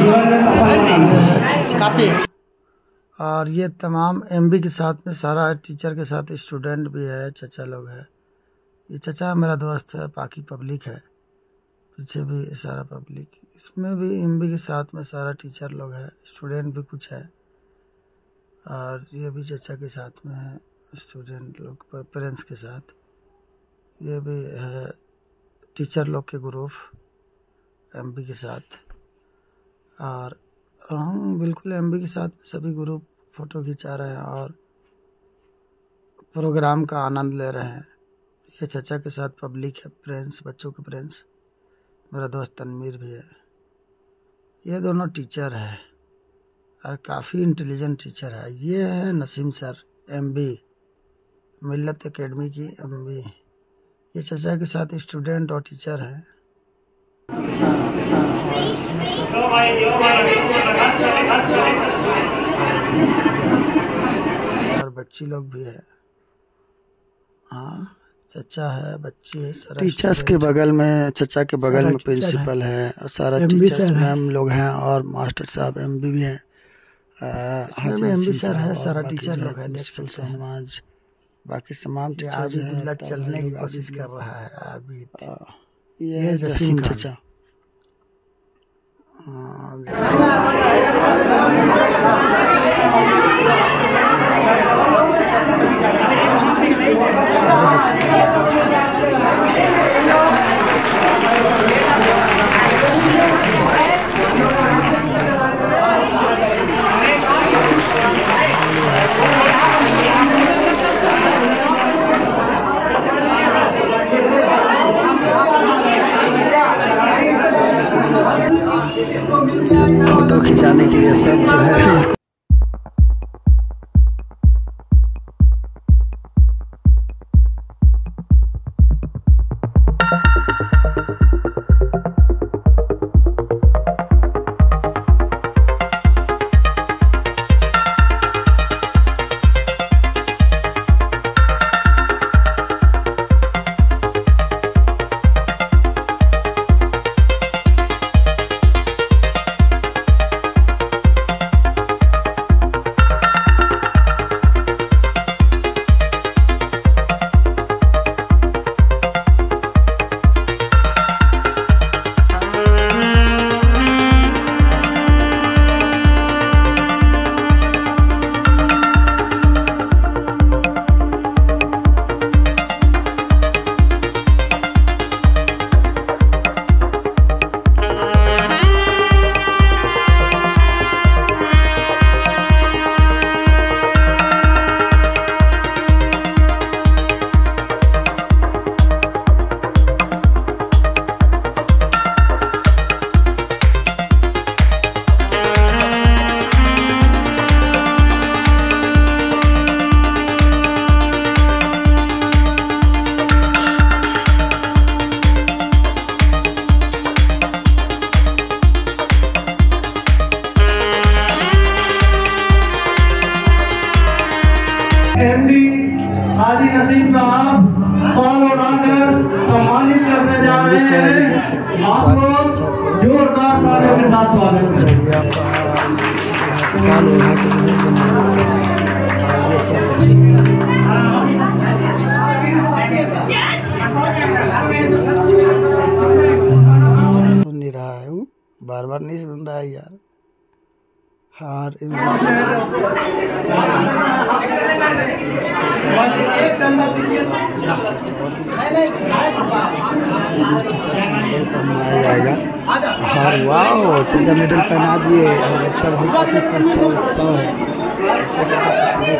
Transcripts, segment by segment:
काफी। और ये तमाम एमबी के साथ में सारा टीचर के साथ स्टूडेंट भी है, चचा लोग है। ये चचा मेरा दोस्त है, बाकी पब्लिक है, पीछे भी सारा पब्लिक। इसमें भी एमबी के साथ में सारा टीचर लोग है, स्टूडेंट भी कुछ है। और ये भी चचा के साथ में है, स्टूडेंट लोग पेरेंट्स के साथ। ये भी है टीचर लोग के ग्रुप एमबी के साथ। और हम बिल्कुल एमबी के साथ सभी ग्रुप फ़ोटो खिंचा रहे हैं और प्रोग्राम का आनंद ले रहे हैं। ये चचा के साथ पब्लिक है, फ्रेंड्स, बच्चों के फ्रेंड्स। मेरा दोस्त तनवीर भी है। ये दोनों टीचर है और काफ़ी इंटेलिजेंट टीचर है। ये है Naseem sir, MB, Millat academy की एमबी। ये चचा के साथ स्टूडेंट और टीचर है। और बच्ची लोग भी है। हाँ, चचा है, बच्ची है। टीचर्स के बगल में, चचा के बगल में प्रिंसिपल है और सारा टीचर्स मैम लोग हैं और मास्टर साहब एमबी भी हैं। एमबी सर है, सारा टीचर लोग है, नेक्सल समाज, बाकी तमाम टीचर जो है। चलने की कोशिश कर रहा है अभी। ये है जसीम चचा। फोटो खिंचाने के लिए सब जो है इसको एमडी हाजी नसीम साहब फॉल उठाकर सम्मानित करने जा रहे हैं। आपको जोरदार तालियों के साथ स्वागत सुन नहीं रहा है, वो बार बार नहीं सुन रहा है यार। हार जाएगा। हार वाह, चीज़ा मेडल पहना दिए और बच्चा बहुत काफ़ी उत्सव है। बच्चे का काफ़ी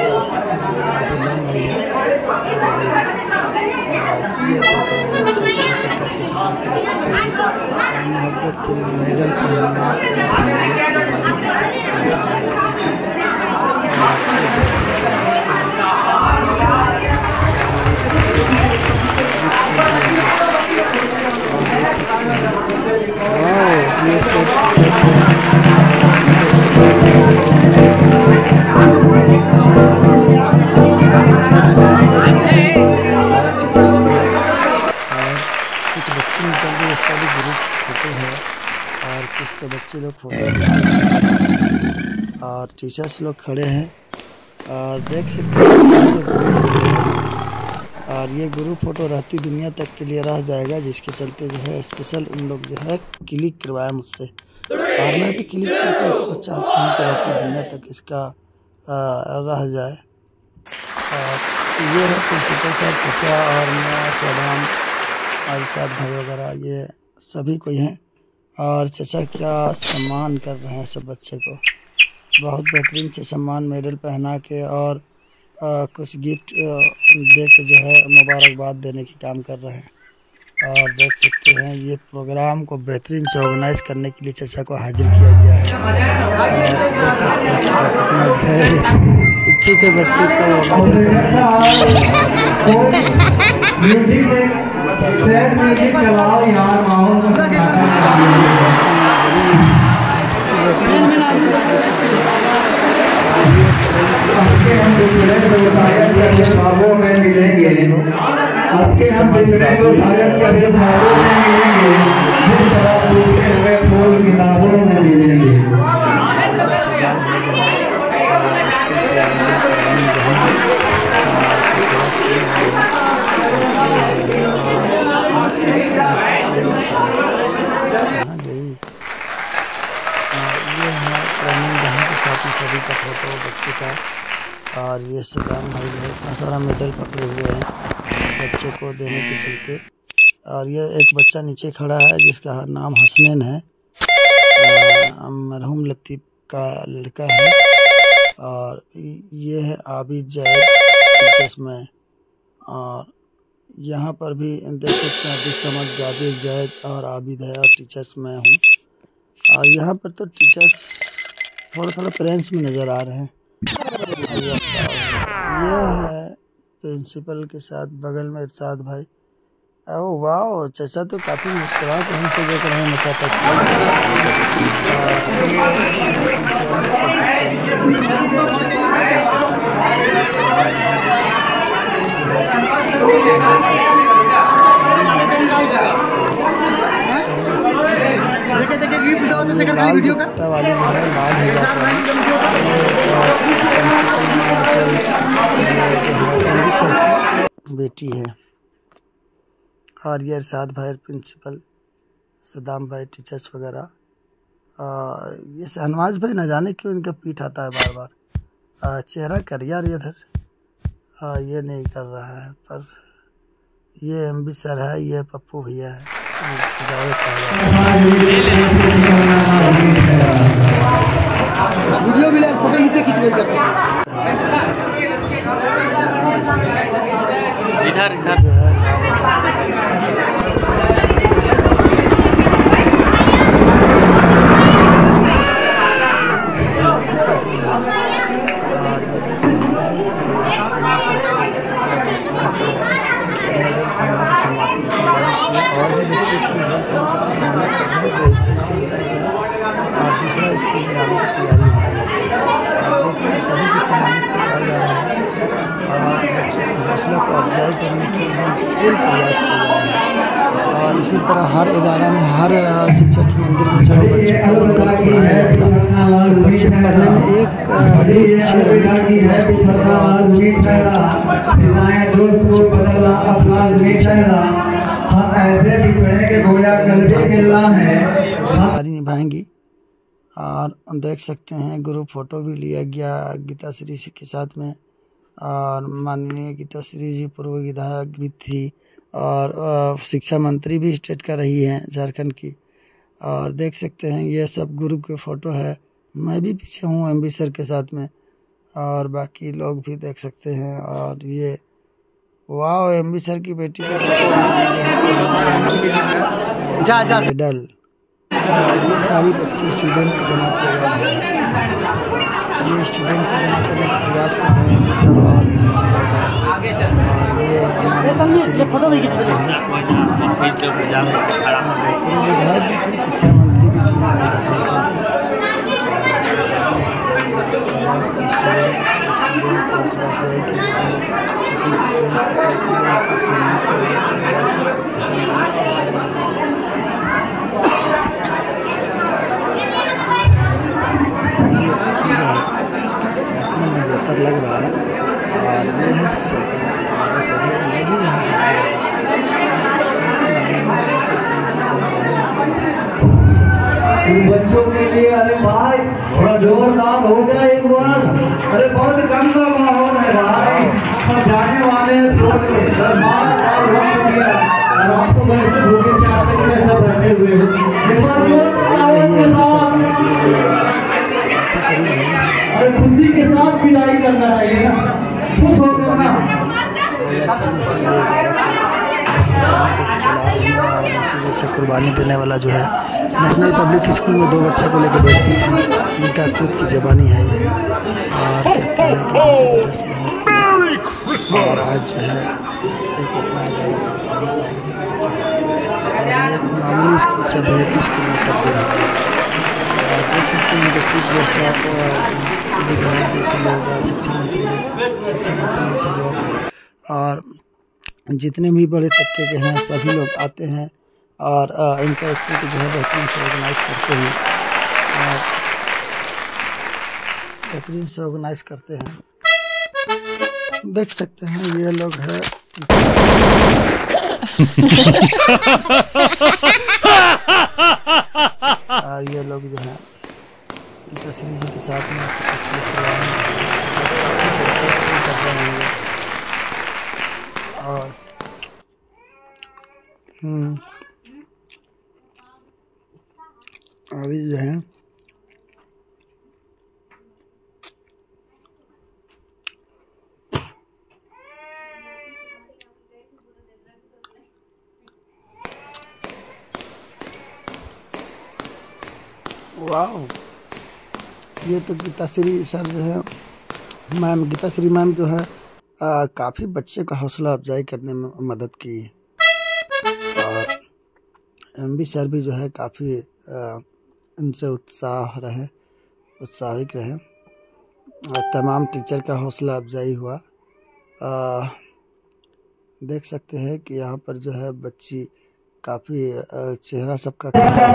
अच्छे से मोहब्बत से मेडल पहना ये कुछ बच्चे निकल गए, उसका भी ग्रुप फोटो है। और कुछ तो बच्चे लोग फोटो और टीचर्स लोग खड़े हैं और देख सकते हैं और ये ग्रुप फोटो रहती दुनिया तक के लिए रह जाएगा, जिसके चलते जो है स्पेशल उन लोग जो है क्लिक करवाया मुझसे और मैं भी क्लिक करके इसको चाहता हूँ कि रहती दुनिया तक इसका रह जाए। और ये है प्रिंसिपल सर, चचा और मैं, सदाम और साथ भाई वगैरह, ये सभी कोई हैं। और चचा क्या सम्मान कर रहे हैं सब बच्चे को, बहुत बेहतरीन से सम्मान मेडल पहना के और कुछ गिफ्ट दे के जो है मुबारकबाद देने की काम कर रहे हैं। और देख सकते हैं ये प्रोग्राम को बेहतरीन से ऑर्गेनाइज करने के लिए चचा को हाजिर किया गया है। और देख सकते हैं चचा कितना जो है इच्छुक के बच्चे को मेडल सभी का फोटो बच्चे का। और ये सदाम भाई है, इतना सारा मेडल पकड़े हुए हैं बच्चों को देने के चलते। और ये एक बच्चा नीचे खड़ा है जिसका नाम हसनैन है, मरहूम लतीफ़ का लड़का है। और ये है आबिद जैद टीचर्स में। और यहाँ पर भी देख सकते हैं अभी समझ आबिद जैद और आबिद है और टीचर्स में हूँ। और यहाँ पर तो टीचर्स थोड़ा पेरेंट्स में नज़र आ रहे हैं। ये है प्रिंसिपल के साथ बगल में इरशाद भाई। ओह वाह, चचा तो काफ़ी मुस्कुरा के हमसे देख रहे हैं मसाफत। वीडियो का वाली जो है लाल हो जाता है बेटी है। और ये इरशाद भाई प्रिंसिपल, सदाम भाई टीचर्स वगैरह। और ये शहनवाज भाई न जाने क्यों इनका पीठ आता है बार बार, चेहरा कर यार इधर ये नहीं कर रहा है। पर ये एमबी सर है, ये पप्पू भैया है। वीडियो भी लाइव फोटो नीचे खींच कर सकते इधर जो है और भी बच्चे को और दूसरा स्कूल में आने की तैयारी है। और देखिए सभी से सम्मानित किया जा रहा है और बच्चों की हौसला को अफजाई करने के लिए फुल प्रयास किया जा रहा है। और इसी तरह हर इदारा में, हर शिक्षक मंदिर में जो बच्चों को पढ़ाया जाएगा तो बच्चे पढ़ने में एक भी पीछे रहने का प्रयास नहीं करेगा। और बच्चों को जिम्मेदारी निभाएंगी। और देख सकते हैं ग्रुप फोटो भी लिया गया गीताश्री के साथ में। और माननीय गीताश्री जी पूर्व विधायक भी थी और शिक्षा मंत्री भी स्टेट का रही हैं झारखंड की। और देख सकते हैं ये सब ग्रुप के फ़ोटो है। मैं भी पीछे हूँ एमबी सर के साथ में और बाकी लोग भी देख सकते हैं। और ये वाह, एमबी सर की बेटी का मेडल। ये सारी बच्चे स्टूडेंट को जमा किया जा रहा है। ये स्टूडेंट को जमा करने का प्रयास कर रहे हैं सब। और ये विधायक भी थी, शिक्षा मंत्री भी थी। बेहतर लग रहा है। और ये है हमारे सभी मैं भी बच्चों के लिए अरे भाई थोड़ा जोरदार हो गया एक बार। अरे बहुत कम का माहौल है भाई, सब जाने वाले आपको सब रखे हुए अरे खुशी के साथ विदाई करना चाहिए ना, खुश हो करना। जैसे कुर्बानी देने वाला जो है नेशनल पब्लिक स्कूल में 2 बच्चे को लेकर बैठती थी, इनका खुद की ज़बानी है ये। और कहते हैं कि जबरदस्त मेहनत और आज जो है एक अपना मामूली स्कूल से VIP स्कूल में तब्दील हो गया। और देख सकते हैं कि चीफ गेस्ट ऑफ विधायक जैसे लोग, शिक्षा मंत्री जैसे लोग और जितने भी बड़े तबके के हैं सभी लोग आते हैं और इनका स्कूल को जो है बेहतरीन से ऑर्गेनाइज करते हैं और बेहतरीन से ऑर्गेनाइज करते हैं। देख सकते हैं ये लोग है और ये लोग जो है तस्वीर जी के साथ में और अभी जो है वाह, ये तो गीताश्री सर जो है मैम, गीताश्री मैम जो है काफ़ी बच्चे का हौसला अफजाई करने में मदद की और MB सर भी जो है काफ़ी उनसे उत्साहित रहे और तमाम टीचर का हौसला अफजाई हुआ। देख सकते हैं कि यहाँ पर जो है बच्ची काफ़ी चेहरा सबका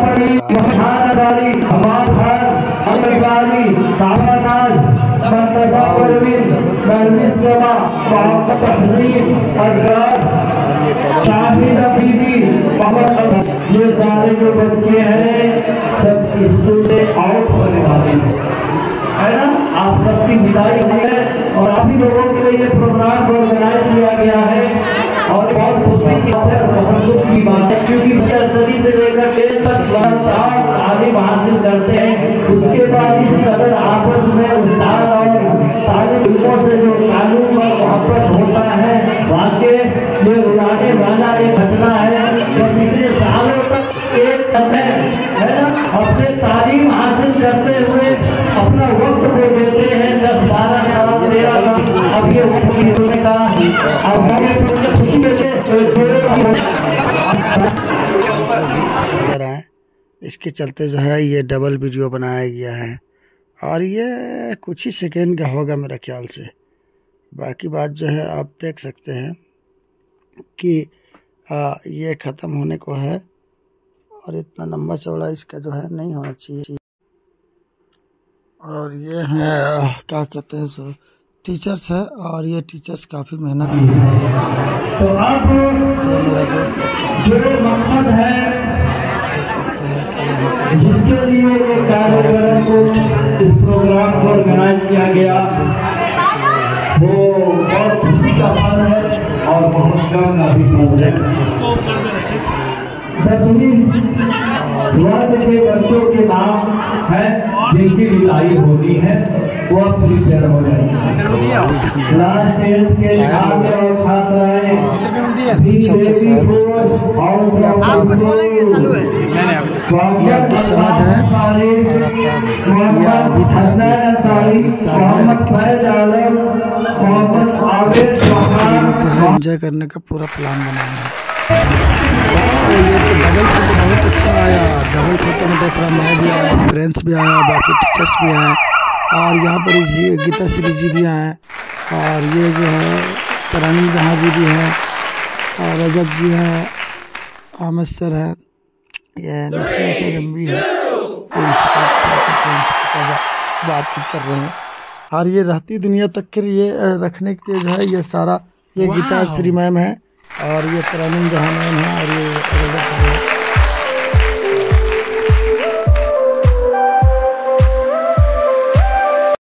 ये सारे जो बच्चे हैं सब स्कूल से आउट होने वाले है ना, आप सबकी विदाई है और आप ही लोगों के लिए ये प्रोग्राम ऑर्गेनाइज किया गया है। और बहुत खुशी की बात है, बहुत दुख की बात है, क्योंकि नर्सरी से लेकर 10th तक तालीम हासिल करते हैं, उसके बाद इस कदर आपस में उद्धार और तालीम से जो ताल्लुक और मोहब्बत होता है, वाकई ये उड़ाने वाला एक घटना है। जब पिछले सालों तक एक समय है ना अपने तालीम हासिल करते हुए अपना वक्त को देते हैं 10-12 साल 13 साल, अब ये होने का अब हमें इसके चलते जो है ये डबल वीडियो बनाया गया है और ये कुछ ही सेकेंड का होगा मेरा ख्याल से। बाकी बात जो है आप देख सकते हैं कि ये ख़त्म होने को है और इतना लंबा चौड़ा इसका जो है नहीं होना चाहिए। और ये है क्या कहते हैं सो टीचर्स है और ये टीचर्स काफ़ी मेहनत करने वाले हैं। तो अब ये मेरा दोस्त जो मकसद है जिसके लिए इस प्रोग्राम को ऑर्गेनाइज किया गया वो बहुत खुशी का पल है और बहुत कम अभी वर्ग के बच्चों के नाम है जिनकी विदाई होनी है वो अब शिक्षण हो जाएगी। क्लास 10 के छात्र और छात्राएं ये अब्दुस्समद है और अब्ताब है, ये आबिद है और इरशाद है टीचर्स है। एंजॉय करने का पूरा प्लान बनाया है। ये तो डबल फोटो बहुत अच्छा आया, डबल फोटो में देख रहा मैं भी आया, फ्रेंड्स भी आया, बाकी टीचर्स भी आए और यहाँ पर गीताश्री जी भी आए और ये जो है तरन्नुम जहाँ जी भी हैं और रजत जी हैं, अहमद सर है, ये नसीम सर भी है, प्रिंसिपल के साथ बातचीत कर रहे हैं और ये रहती दुनिया तक के लिए रखने के लिए जो है ये सारा, ये गीता श्री मैम है और ये तरन्नुम जहां मैम है और ये